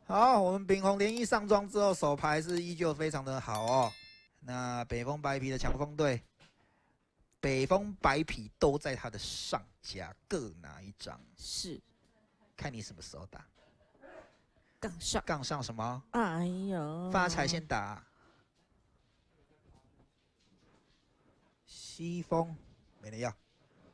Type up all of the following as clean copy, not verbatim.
好，我们秉宏连一上庄之后，手牌是依旧非常的好哦。那北风白皮的强锋队，北风白皮都在他的上家，各拿一张。 是， 看你什么时候打。 杠上。 杠上什么？ 哎呦， 发财先打。西风没人要。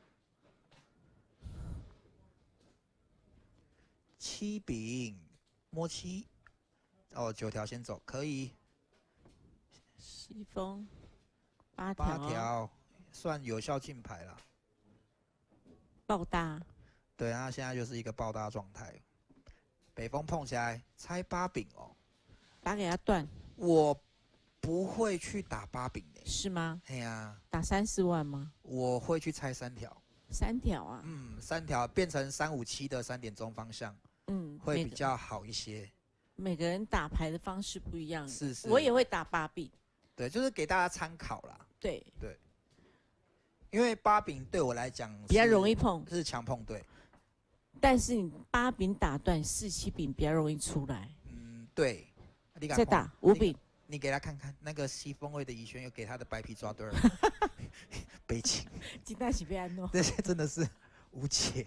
七饼摸七。哦，9条先走，可以。 西风8 条，算有效进牌了。 爆大。 对，他现在就是一个爆大状态。北风碰起来，拆8饼哦。 打给他断。 我不会去打8饼的。 是吗？ 哎呀。 打30万吗？ 我会去拆3条。 3条啊 ？3条变成357的3点钟方向。会比较好一些。 每个人打牌的方式不一样。 是。 我也会打8饼。 对，就是给大家参考啦。 对。 因为8饼对我来讲比较容易碰， 是强碰对。 但是你8饼打断，4、7饼比较容易出来。 对。 再打5饼， 你给他看看那个西风味的怡轩，又给他的白皮抓对了，悲情。 金大喜被安诺， 这些真的是无解。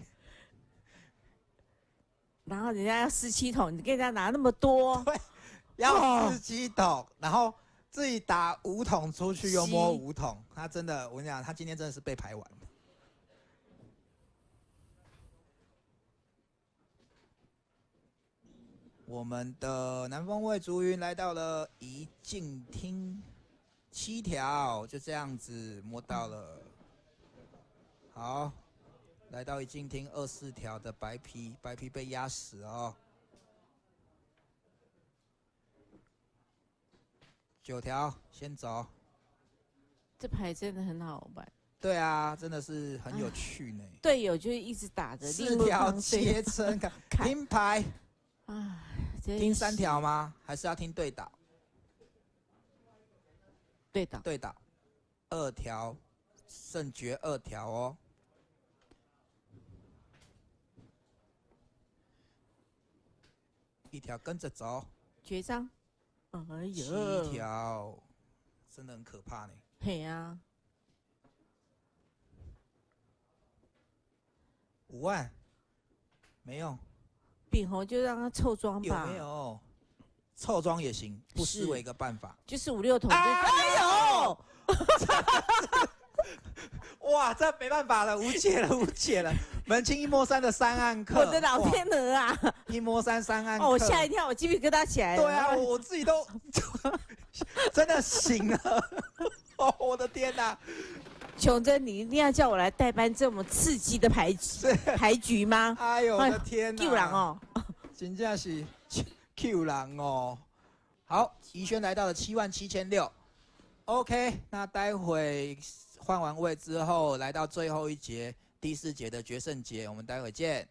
然后人家要17桶，你给人家拿那么多， 对，要17桶，然后自己打5桶出去又摸5桶，他真的，我跟你讲，他今天真的是被排完了。我们的南风味竹云来到了怡静厅，7条，就这样子摸到了。好，来到怡静厅24条的白皮，白皮被压死哦。9条先走。 这牌真的很好玩。 对啊，真的是很有趣呢。 队友就一直打着 4条切成听牌。听3条吗？还是要听对倒？ 对倒。 对倒。2条，胜决2条哦。1条跟着走。 绝招。哎呦。 7条，真的很可怕呢。 嘿啊。 5万，没用。 秉宏就让他凑庄吧。 有没有？凑庄也行，不失为一个办法。 就是5、6桶。 哎呦！哇，这没办法了，无解了，无解了。门清1摸3的3暗克。 我的老天鹅啊 ！1摸3暗克。 哦，我吓一跳，我鸡皮疙瘩起来了。 对啊，我自己都真的醒了。哦，我的天哪！ 琼珍，你一定要叫我来代班这么刺激的牌局吗？ 哎呦我的天哪！ Q 人哦， 真的是 Q 人哦。好，怡轩来到了77600。OK， 那待会换完位之后，来到最后一节第4节的决胜节，我们待会见。